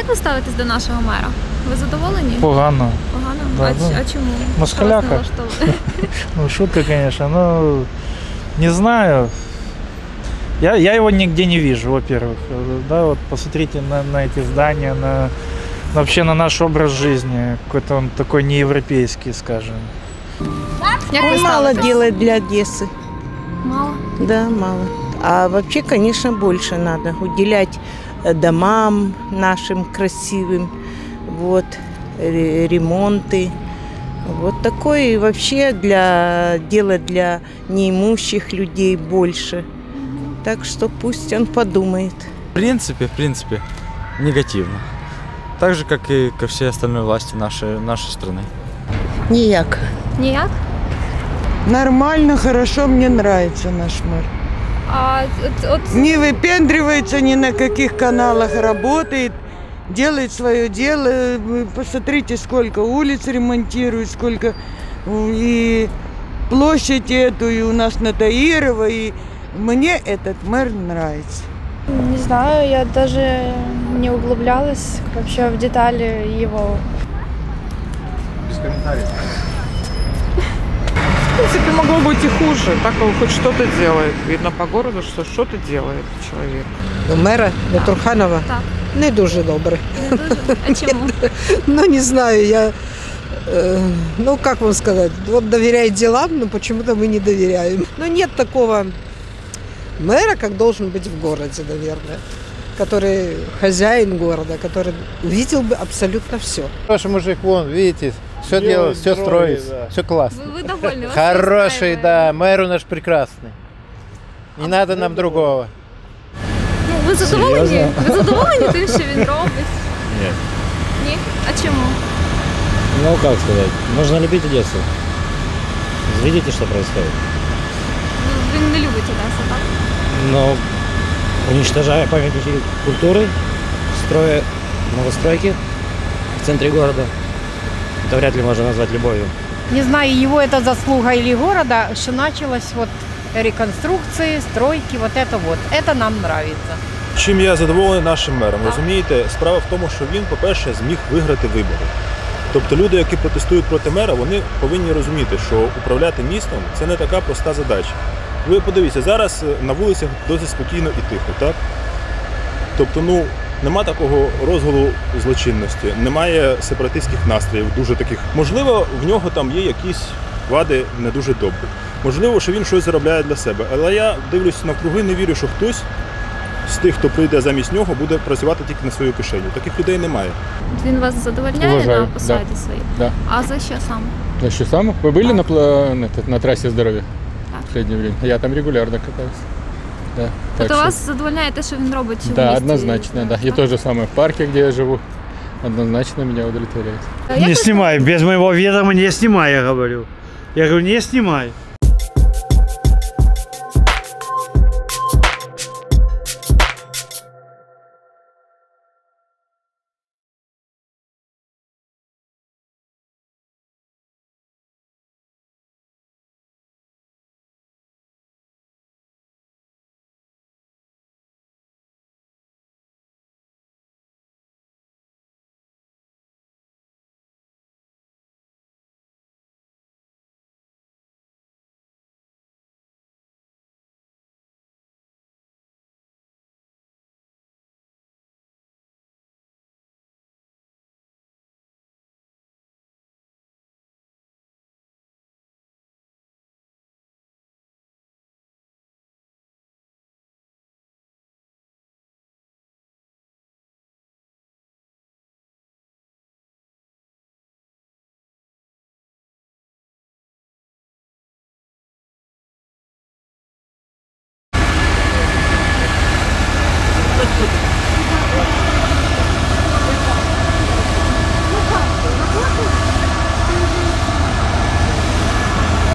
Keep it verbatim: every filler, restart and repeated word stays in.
ви ставитесь до нашого мера? Ви задоволені? Погано. Погано? Да, а, ну, а чому? москаляка. Ну, шутка, конечно, но не знаю. Я, я его нигде не вижу, во-первых. Да, вот посмотрите на, на эти здания, на, вообще на наш образ жизни. Какой-то он такой неевропейский, скажем. Он мало делает для Одессы. Мало? Да, мало. А вообще, конечно, больше надо уделять домам нашим красивым, вот, ремонты. Вот такое и вообще для, делать для неимущих людей больше. Так что пусть он подумает. В принципе, в принципе, негативно. Так же, как и ко всей остальной власти нашей, нашей страны. Ніяк. Ніяк? Нормально, хорошо, мне нравится наш мэр. А, от, от... Не выпендривается ни на каких каналах, работает, делает свое дело. Вы посмотрите, сколько улиц ремонтирует, сколько и площадь эту, и у нас на Таирова, и мне этот мэр нравится. Не знаю, я даже не углублялась вообще в детали его. Без комментариев. В принципе, могло быть и хуже. Так он хоть что-то делает. Видно по городу, что что-то делает человек. До мера, до Турханова? Так. Не дуже добре. Не дуже? А чому? Ну, не знаю, я... Э, ну, как вам сказать, вот доверяет делам, но почему-то мы не доверяем. Но нет такого мэра, как должен быть в городе, наверное, который хозяин города, который видел бы абсолютно все. Хороший мужик, вон, видите, все делает, все строит, да. Все классно. Вы, вы довольны? Хороший, да, мэр у нас прекрасный. Не а надо нам другого. Ну, ви задоволені? Ви задоволені тим, що він робить? Нет. Ні? А чому? Ну, как сказать, нужно любить Одессу. Видите, что происходит? Ну, він не любить Одесу, так? Но уничтожая памятники культуры, строя новостройки в центре города, это вряд ли можно назвать любовью. Не знаю, его это заслуга или города, что началось вот реконструкции, стройки, вот это вот. Это нам нравится. Чим я задоволений нашим мером, розумієте? Справа в тому, що він, по-перше, зміг виграти вибори. Тобто люди, які протестують проти мера, вони повинні розуміти, що управляти містом – це не така проста задача. Ви подивіться, зараз на вулицях досить спокійно і тихо, так? Тобто, ну, нема такого розгулу злочинності, немає сепаратистських настроїв, дуже таких. Можливо, в нього там є якісь вади не дуже добрі. Можливо, що він щось заробляє для себе. Але я дивлюся навкруги, не вірю, що хтось з тих, хто прийде замість нього, буде працювати тільки на свою кишеню. Таких людей немає. Він вас задовольняє Уважаю, на посаді да. своїй? Да. А за що саме? За что сам? Вы были на, пла- на, на трассе здоровья Так. в последнее время? Я там регулярно катаюсь. Да. Так Тобто что- вас задовольняє те, що він робить у Да, місті? однозначно, да. И то же самое в парке, где я живу. Однозначно меня удовлетворяет. Як Не ви снимай, без моего ведома не снимай, я говорю. Я говорю, не снимай.